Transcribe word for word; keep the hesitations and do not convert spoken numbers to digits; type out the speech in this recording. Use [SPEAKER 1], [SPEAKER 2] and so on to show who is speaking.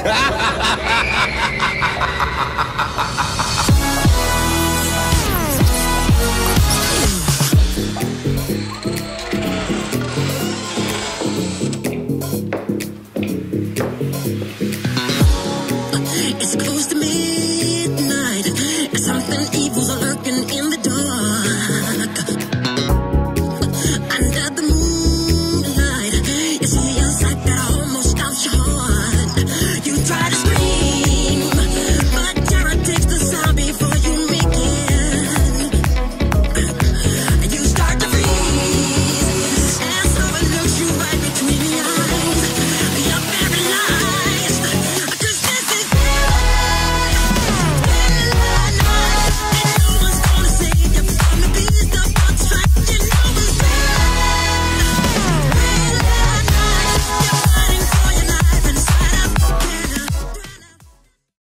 [SPEAKER 1] It's close to midnight, and something evil's lurking in the dark. Under the moonlight, you see a sight that almost stops your heart.